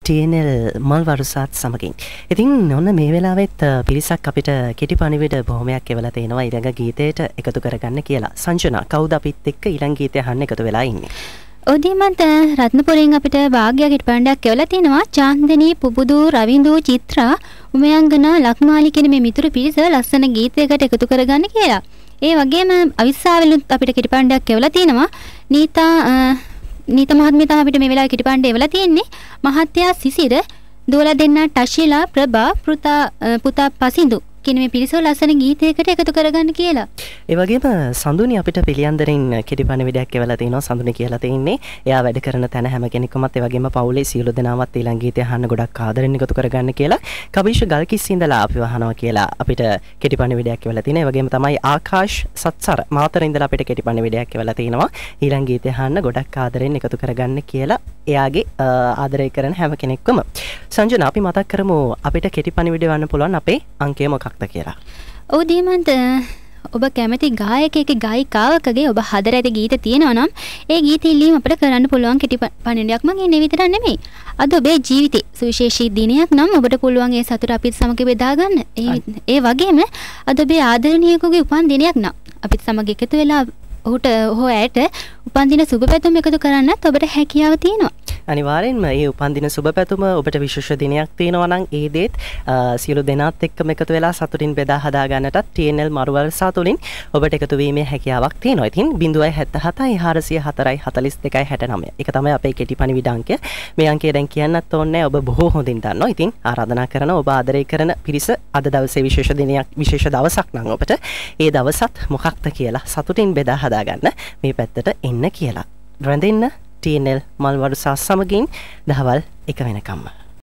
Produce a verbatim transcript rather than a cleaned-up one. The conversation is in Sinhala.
ටී එන් එල් මල් වරුසාත් සමගින්. ඉතින් ඔන්න මේ වෙලාවෙත් පිරිසක් අපිට කෙටි පණිවිඩ බොහොමයක් එවලා තිනවා ඊළඟ ගීතයට එකතු කරගන්න කියලා. සංජනා කවුද අපිත් එක්ක ඊළඟ ගීතය අහන්න එකතු වෙලා ඉන්නේ? ඔදිමන්ත රත්නපුරෙන් අපිට වාග්යගේ පණ්ඩයක් එවලා තිනවා. චාන්දනී, පුබුදු, රවින්දු, චිත්‍රා, උමයංගනා, ලක්මාලි කියන මේ මිතුරු පිරිස ලස්සන ගීතයකට එකතු කරගන්න කියලා. ඒ වගේම අවිස්සාවෙලුත් අපිට කෙටි පණ්ඩයක් එවලා තිනවා. නීතා නීත මහත්මිය තමයි අපිට මේ වෙලාවේ කෙටි පණ්ඩය එවලා තියෙන්නේ. මහත්යා සිසිර, දුවලා දෙන්නා ටශිලා, ප්‍රභා, පුතා පුතා පසින්දු කියන මේ පිරිස ලස්සන ගීතයකට එකතු කරගන්න කියලා. ඒ වගේම සඳුනි අපිට පිළියන්දරින් කෙටි පණිවිඩයක් එවලා තිනවා. සඳුනි කියලා තියෙන්නේ එයා වැඩ කරන තැන හැම කෙනෙක්මත් ඒ වගේම පවුලේ සියලු දෙනාවත් ඊළඟ ගීතය අහන්න ගොඩක් ආදරෙන් එකතු කරගන්න කියලා. කබීෂ් ගල්කිස් ඉඳලා අපිව අහනවා කියලා අපිට කෙටි පණිවිඩයක් එවලා තිනවා. ඒ වගේම තමයි ආකාශ් සත්සර මාතර ඉඳලා අපිට කෙටි පණිවිඩයක් එවලා තිනවා. ඊළඟ ගීතය අහන්න ගොඩක් ආදරෙන් එකතු කරගන්න කියලා එයාගේ ආදරය කරන හැම කෙනෙක්වම. සංජනා අපි මතක් කරමු අපිට කෙටි පණිවිඩය වන්න පුළුවන් අපේ අංකය මොකක්ද කියලා. ඔව් දීමන්ත ඔබ කැමති ගායකයෙක් ගායිකාවකගේ ඔබ හදර ඇති ගීත තියෙනවා නම් ඒ ගීත ඉල්ලීම අපිට කරන්න පුළුවන් කෙටි පණිවිඩයක් මම ඉන්නේ විතරක් නෙමෙයි. අද ඔබේ ජීවිතේ සුවිශේෂී දිනයක් නම් ඔබට පුළුවන් ඒ සතුට අපිත් සමග බෙදා ගන්න. ඒ ඒ වගේම අද ඔබේ ආදරණීයකගේ උපන් දිනයක් නම් අපිත් සමග එකතු වෙලා ඔහුට හෝ ඇයට උපන්දින සුබ පැතුම් එකතු කරන්නත් ඔබට හැකියාව තියෙනවා. අනිවාර්යෙන්ම මේ උපන්දින සුබ පැතුම ඔබට විශේෂ දිනයක් තියෙනවා නම් ඒ දේත් සියලු දෙනාත් එක්කම එකතු වෙලා සතුටින් බෙදා හදා ගන්නටත් ටී එන් එල් මරුවල්සා තුලින් ඔබට එකතු වීමේ හැකියාවක් තියෙනවා. ඉතින් zero seven seven seven four zero four four two six nine. ඒක තමයි අපේ කෙටි පණිවිඩ අංකය. මේ අංකය දැන් කියන්නත් ඕනේ ඔබ බොහෝ හොඳින් දන්නවා. ඉතින් ආරාධනා කරනවා ඔබ ආදරය කරන පිරිස අද දවසේ විශේෂ දිනයක් විශේෂ දවසක් නම් ඔබට ඒ දවසත් මොකක්ද කියලා සතුටින් බෙදා හදා ගන්න මේ පැත්තට එන්න කියලා. රැඳෙන්න ටී එන් එල් මල් වරුසා සමගින් දහවල් එක වෙනකම්ම.